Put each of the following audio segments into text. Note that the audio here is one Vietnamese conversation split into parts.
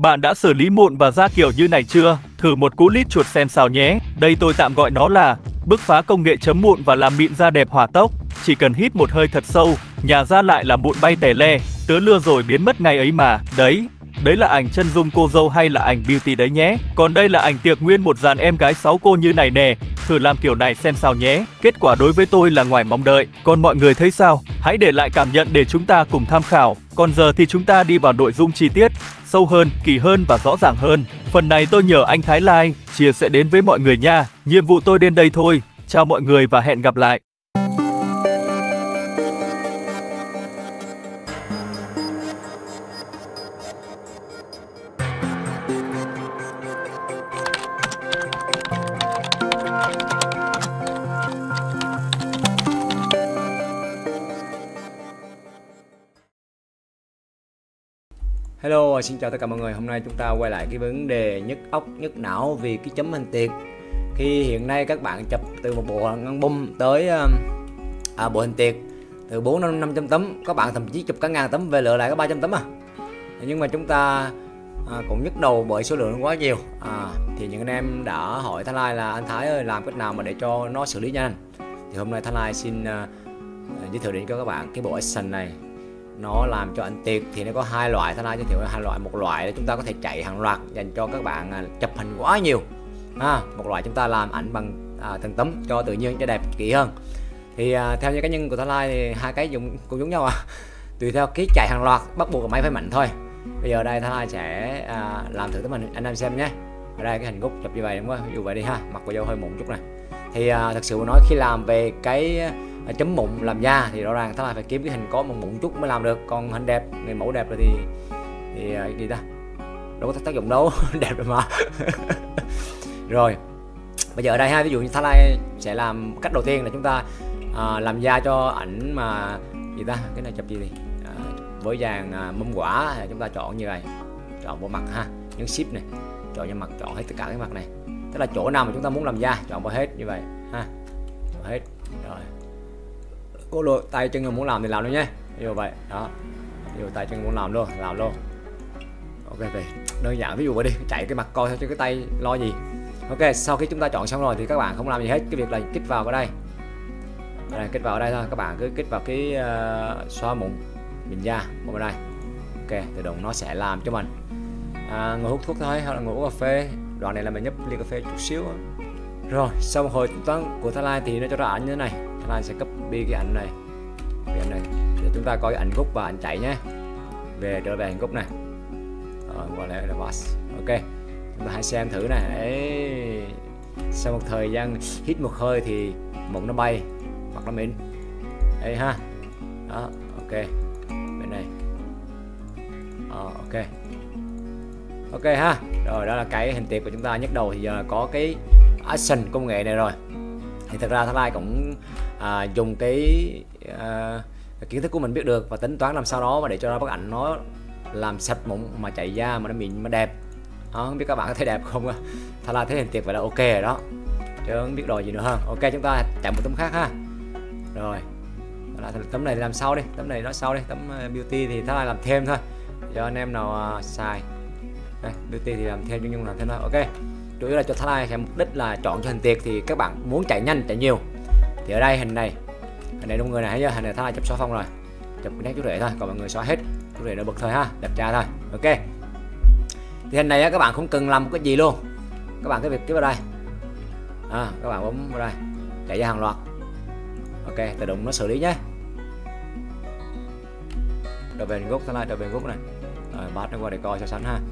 Bạn đã xử lý mụn và da kiểu như này chưa? Thử một cú lít chuột xem sao nhé. Đây tôi tạm gọi nó là bứt phá công nghệ chấm mụn và làm mịn da đẹp hỏa tốc. Chỉ cần hít một hơi thật sâu, nhả ra lại là mụn bay tè le, tứa lưa rồi biến mất ngay ấy mà. Đấy là ảnh chân dung cô dâu hay là ảnh beauty đấy nhé. Còn đây là ảnh tiệc nguyên một dàn em gái 6 cô như này nè. Thử làm kiểu này xem sao nhé. Kết quả đối với tôi là ngoài mong đợi. Còn mọi người thấy sao? Hãy để lại cảm nhận để chúng ta cùng tham khảo. Còn giờ thì chúng ta đi vào nội dung chi tiết, sâu hơn, kỳ hơn và rõ ràng hơn. Phần này tôi nhờ anh Thái Lai chia sẻ đến với mọi người nha. Nhiệm vụ tôi đến đây thôi. Chào mọi người và hẹn gặp lại. Hello, xin chào tất cả mọi người. Hôm nay chúng ta quay lại cái vấn đề nhức óc, nhức não vì cái chấm hình tiệc. Khi hiện nay các bạn chụp từ một bộ album tới bộ hình tiệc từ 400-500 tấm, các bạn thậm chí chụp cả ngàn tấm về lựa lại có 300 tấm à. Nhưng mà chúng ta cũng nhức đầu bởi số lượng quá nhiều. Thì những anh em đã hỏi Thái Lai là anh Thái ơi, làm cách nào mà để cho nó xử lý nhanh. Thì hôm nay Thái Lai xin giới thiệu đến cho các bạn cái bộ action này. Nó làm cho ảnh tiệc thì nó có hai loại. Thái Lai giới thiệu hai loại. Một loại là chúng ta có thể chạy hàng loạt dành cho các bạn chụp hình quá nhiều. Một loại chúng ta làm ảnh bằng từng tấm cho tự nhiên cho đẹp kỹ hơn. Thì theo như cá nhân của Thái Lai thì hai cái cũng giống nhau tùy theo cái chạy hàng loạt bắt buộc là máy phải mạnh thôi. Bây giờ đây Thái Lai sẽ làm thử tấm hình anh em xem nhé. Ở đây cái hình gốc chụp như vậy đúng không? Ví dụ vậy đi ha, mặt của dâu hơi mụn chút này. Thì thật sự nói khi làm về cái chấm mụn làm da thì rõ ràng Thái Lai phải kiếm cái hình có một mụn chút mới làm được. Còn hình đẹp, người mẫu đẹp rồi thì gì ta, đâu có tác dụng đâu. Đẹp rồi mà. Rồi bây giờ ở đây ha, ví dụ như Thái Lai sẽ làm cách đầu tiên là chúng ta làm da cho ảnh mà gì ta, cái này chụp gì thì với dàn mâm quả chúng ta chọn như này, chọn bộ mặt ha, nhấn shift này, chọn trên mặt, chọn hết tất cả cái mặt này, tức là chỗ nào mà chúng ta muốn làm da chọn vào hết như vậy ha, chọn hết rồi. Cô lôi tay chân muốn làm thì làm luôn nhé, như vậy đó, như tay chân muốn làm luôn ok về đơn giản, ví dụ vậy đi, chạy cái mặt coi thôi chứ cái tay lo gì. Ok, sau khi chúng ta chọn xong rồi thì các bạn không làm gì hết, cái việc là kích vào ở đây, kích vào ở đây thôi, các bạn cứ kích vào cái xóa mụn mịn da ở đây. Ok, tự động nó sẽ làm cho mình ngồi hút thuốc thôi, hoặc là ngồi uống cà phê. Đoạn này là mình nhấp ly cà phê chút xíu. Rồi sau một hồi toán của Thái Lai thì nó cho ra ảnh như thế này. Thái Lai sẽ copy cái ảnh này, để chúng ta coi ảnh gốc và ảnh chạy nhé. Trở về ảnh gốc này, gọi là boss. Ok, chúng ta hãy xem thử này. Đấy, sau một thời gian hít một hơi thì mụn nó bay, mặt nó mịn đây ha. Đó, ok, bên này. Ok ha. Rồi đó là cái hình tiệc của chúng ta. Nhức đầu thì giờ có cái action công nghệ này rồi. Thì thật ra Thái Lai cũng dùng cái kiến thức của mình biết được và tính toán làm sao đó mà để cho ra bức ảnh nó làm sạch mụn mà chạy da mà nó mịn mà đẹp. Không biết các bạn có thấy đẹp không? Thái Lai thấy hình tiệc vậy là ok rồi đó, chứ không biết rồi gì nữa hơn. Ok, chúng ta chọn một tấm khác ha. Rồi tấm này thì làm sau đi, tấm này nó sau đi, tấm beauty thì Thái Lai làm thêm thôi cho anh em nào xài. Đây, beauty thì làm thêm, nhưng làm thêm thôi. Ok, chủ yếu là cho Thái Lai sẽ mục đích là chọn cho hình tiệc thì các bạn muốn chạy nhanh chạy nhiều thì ở đây hình này đông người này, thấy chưa? Hình này Thái Lai chụp xóa phong rồi, chụp cái nét chú rể thôi, còn mọi người xóa hết chú rể nổi bật thôi ha, đẹp trai thôi. Ok, thì hình này các bạn không cần làm một cái gì luôn, các bạn cái việc tiếp vào đây, các bạn bấm vào đây, chạy ra hàng loạt. Ok, tự động nó xử lý nhé. Trở về gốc, Thái Lai trở về gốc này, rồi bắt nó qua để coi so sánh ha.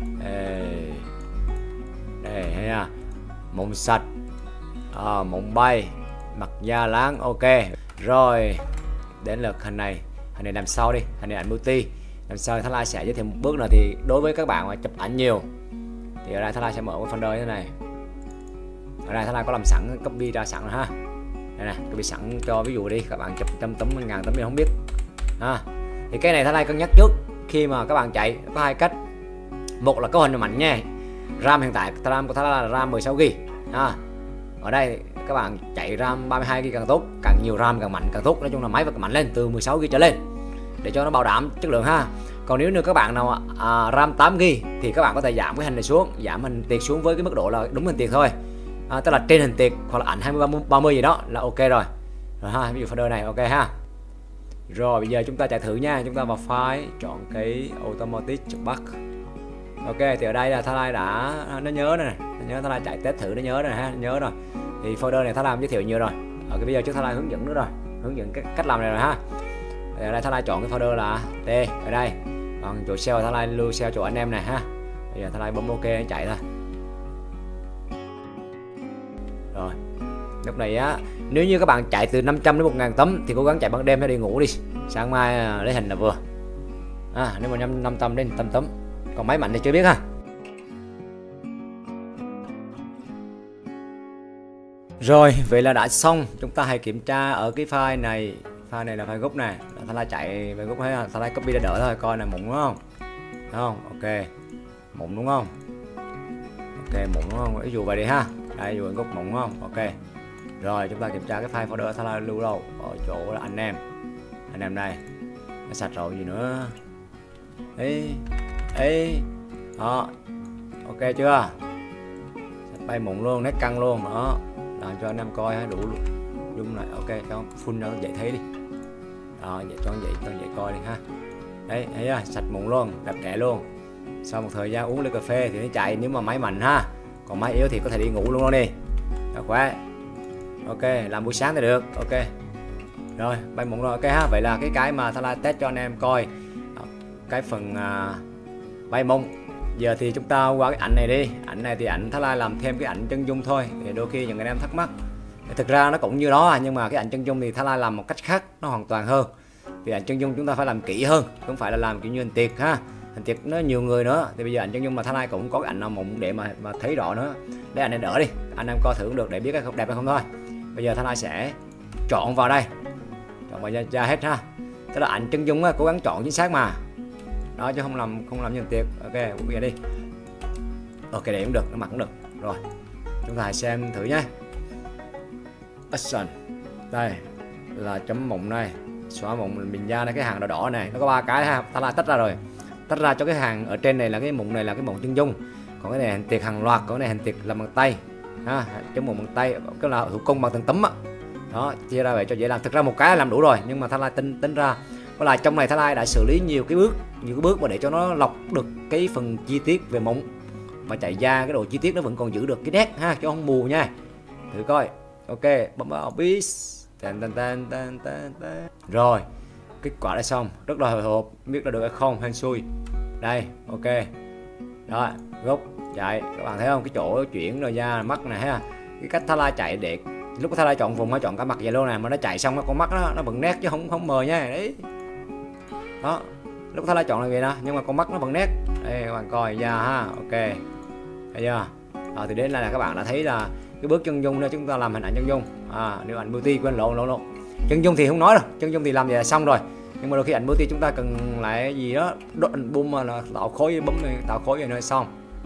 Đây thấy à, mụn sạch, mụn bay, mặt da láng. Ok, rồi đến lượt hình này làm sau đi, hình này ảnh beauty. Làm sau Thái Lai sẽ giới thiệu một bước nữa. Thì đối với các bạn mà chụp ảnh nhiều thì ở đây Thái Lai sẽ mở một folder như thế này. Ở đây Thái Lai có làm sẵn, copy ra sẵn rồi ha. Đây này, copy sẵn cho ví dụ đi, các bạn chụp 100 tấm, 1000 tấm thì không biết thì cái này Thái Lai cân nhắc trước khi mà các bạn chạy. Có hai cách, một là cấu hình mạnh nha, RAM hiện tại RAM của Thái Lai là RAM 16GB ở đây các bạn chạy RAM 32GB càng tốt, càng nhiều RAM càng mạnh càng tốt. Nói chung là máy phải mạnh lên từ 16GB trở lên để cho nó bảo đảm chất lượng ha. Còn nếu như các bạn nào RAM 8GB thì các bạn có thể giảm cái hình này xuống, giảm hình tiệc xuống với cái mức độ là đúng hình tiệc thôi, tức là trên hình tiệc hoặc là ảnh 20-30 gì đó là ok rồi. Rồi ha, ví dụ folder này ok ha. Rồi bây giờ chúng ta chạy thử nha, chúng ta vào file, chọn cái automatic bug. Ok, thì ở đây là Tha Lai đã nó nhớ này, nó nhớ Tha Lai chạy test thử nó nhớ rồi ha, nhớ rồi. Thì folder này Tha Lai giới thiệu nhiều rồi. Ở cái video trước Tha Lai hướng dẫn nữa rồi, hướng dẫn cái cách làm này rồi ha. Thì ở đây Tha Lai chọn cái folder là T ở đây. Còn chỗ shell Tha Lai lưu shell chỗ anh em này ha. Bây giờ Tha Lai bấm ok chạy thôi. Rồi. Lúc này á, nếu như các bạn chạy từ 500 đến 1000 tấm thì cố gắng chạy ban đêm hay đi ngủ đi. Sáng mai lấy hình là vừa. Nếu mà 500 đến 100 tấm. Còn máy mạnh thì chưa biết ha. Rồi, vậy là đã xong. Chúng ta hãy kiểm tra ở cái file này. File này là file gốc này. Tha Lai chạy về gốc thấy ha. Tha Lai copy để đỡ thôi, coi này mụn đúng không? Đúng không? Ok. Mụn đúng không? Ok, mụn đúng không? Ví dụ vậy đi ha. Đây, dụ gốc mụn đúng không? Ok. Rồi, chúng ta kiểm tra cái file folder Tha Lai lưu đâu? Ở chỗ là anh em. Anh em đây. Nó sạch rồi gì nữa? Ấy. Đó. Ok chưa? Sạch bay mụn luôn, nét căng luôn đó. Làm cho anh em coi ha, đủ zoom lại. Ok, cho full nó dễ thấy đi. Đó, vậy cho dễ coi đi ha. Đấy, thấy chưa? Sạch mụn luôn, đẹp đẽ luôn. Sau một thời gian uống ly cà phê thì nó chạy nếu mà máy mạnh ha. Còn máy yếu thì có thể đi ngủ luôn đi. Được quá. Ok, làm buổi sáng thì được. Ok. Rồi, bay mụn rồi. Ok ha. Vậy là cái mà Tha Lai test cho anh em coi cái phần bay mụn. Giờ thì chúng ta qua cái ảnh này đi. Ảnh này thì ảnh Tha Lai làm thêm cái ảnh chân dung thôi. Thì đôi khi những anh em thắc mắc. Thực ra nó cũng như đó nhưng mà cái ảnh chân dung thì Tha Lai làm một cách khác, nó hoàn toàn hơn. Thì ảnh chân dung chúng ta phải làm kỹ hơn, không phải là làm kiểu như hình tiệc ha. Hình tiệc nó nhiều người nữa. Thì bây giờ ảnh chân dung mà Tha Lai cũng có cái ảnh nào mụn để mà thấy rõ nữa. Để ảnh này đỡ đi. Anh em coi thử cũng được để biết cái không đẹp hay không thôi. Bây giờ Tha Lai sẽ chọn vào đây. Chọn vào ra hết ha. Tức là ảnh chân dung á, cố gắng chọn chính xác mà. Đó chứ không làm như hình tiệc. Ok, bây giờ đi. Ok, để cũng được, nó mặc cũng được. Rồi. Chúng ta hãy xem thử nhé. Action. Đây là chấm mụn này, xóa mụn mình ra đây, cái hàng đỏ đỏ này nó có 3 cái ha. Tha Lai tách ra rồi, tách ra cho cái hàng ở trên này là cái mụn này là cái mụn chân dung, còn cái này hình tiệc hàng loạt, còn cái này hình tiệc làm bằng tay ha, chấm mụn bằng tay, cái là thủ công bằng từng tấm á. Đó, chia ra vậy cho dễ làm. Thực ra một cái làm đủ rồi nhưng mà Tha Lai tính ra có là trong này Tha Lai đã xử lý nhiều cái bước mà để cho nó lọc được cái phần chi tiết về mụn và chạy ra cái độ chi tiết nó vẫn còn giữ được cái nét ha, cho không mù nha. Thử coi. Ok, bấm vào Office. Rồi, kết quả đã xong. Rất là hồi hộp, biết là được hay không, hên xui. Đây, ok. Đó, gốc chạy. Các bạn thấy không? Cái chỗ chuyển rồi ra mắt này ha. Cái cách Tha Lai chạy để lúc Tha Lai chọn vùng, nó chọn cả mặt vậy luôn nè, mà nó chạy xong con mắt nó vẫn nét chứ không mờ nha. Đấy. Đó. Lúc Tha Lai chọn là vậy nè, nhưng mà con mắt nó vẫn nét. Đây các bạn coi ra ha. Ok. Thấy chưa? Rồi thì đến là các bạn đã thấy là cái bước chân dung đó chúng ta làm hình ảnh chân dung. Nếu ảnh beauty quên lộn. Chân dung thì không nói đâu, chân dung thì làm vậy là xong rồi. Nhưng mà đôi khi ảnh beauty chúng ta cần lại gì đó, đốt ảnh boom mà là tạo khối, bấm tạo khối vậy nữa xong.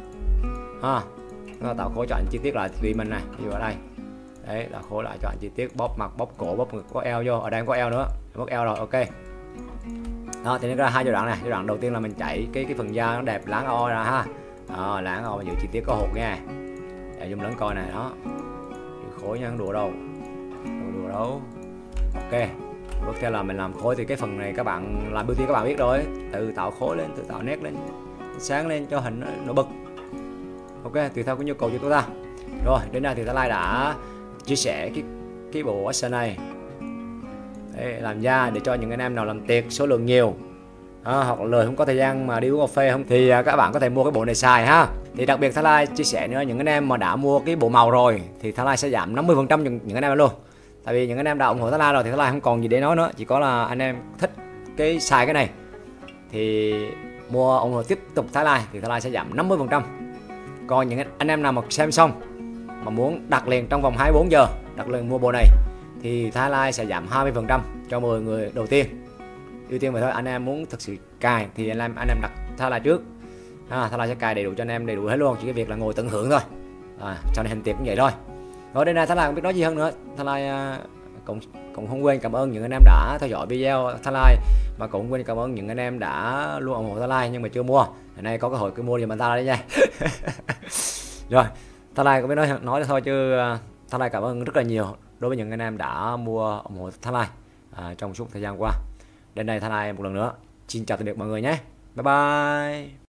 Tạo khối cho ảnh chi tiết lại tùy mình này, ví dụ ở đây. Đấy, tạo khối lại cho ảnh chi tiết, bóp mặt, bóp cổ, bóp ngực, có eo vô, ở đây không có eo nữa, bóp eo rồi, ok. Đó, thì nó ra hai giai đoạn này. Giai đoạn đầu tiên là mình chạy cái phần da nó đẹp, láng o ra ha. Láng o giữ chi tiết có hột nha. Để dùng lớn coi này đó. Khối nha, không đùa đâu. Đùa đâu. Ok. Bước theo là mình làm khối thì cái phần này các bạn làm beauty các bạn biết rồi. Tự tạo khối lên, tự tạo nét lên, sáng lên cho hình nó bật. Ok, tùy theo cái nhu cầu của chúng ta. Rồi, đến đây thì Tha Lai đã chia sẻ cái bộ action này. Đấy, làm ra để cho những anh em nào làm tiệc số lượng nhiều hoặc là lời không có thời gian mà đi uống cà phê không thì các bạn có thể mua cái bộ này xài ha. Thì đặc biệt Tha Lai chia sẻ nữa, những anh em mà đã mua cái bộ màu rồi thì Tha Lai sẽ giảm 50% cho những anh em luôn. Tại vì những anh em đã ủng hộ Tha Lai rồi thì Tha Lai không còn gì để nói nữa, chỉ có là anh em thích cái xài cái này thì mua ủng hộ tiếp tục Tha Lai thì Tha Lai sẽ giảm 50%. Còn những anh em nào mà xem xong mà muốn đặt liền trong vòng 24 giờ đặt liền mua bộ này thì Tha Lai sẽ giảm 20% cho 10 người đầu tiên. Ưu tiên vậy thôi. Anh em muốn thực sự cài thì anh em đặt Tha Lai trước. Tha Lai sẽ cài đầy đủ cho anh em, đầy đủ hết luôn, chỉ cái việc là ngồi tận hưởng thôi. Cho nên hình tiệc cũng vậy thôi. Rồi đến đây Tha Lai không biết nói gì hơn nữa. Tha Lai cũng cũng không quên cảm ơn những anh em đã theo dõi video Thanh Lai, và cũng quên cảm ơn những anh em đã luôn ủng hộ Thanh Lai nhưng mà chưa mua. Hôm nay có cơ hội cứ mua giùm anh ta đấy nha. Rồi, Thanh Lai cũng biết nói thôi chứ Thanh Lai cảm ơn rất là nhiều đối với những anh em đã mua ủng hộ Thanh Lai trong suốt thời gian qua. Đến đây Thanh Lai một lần nữa xin chào tạm biệt mọi người nhé. Bye bye.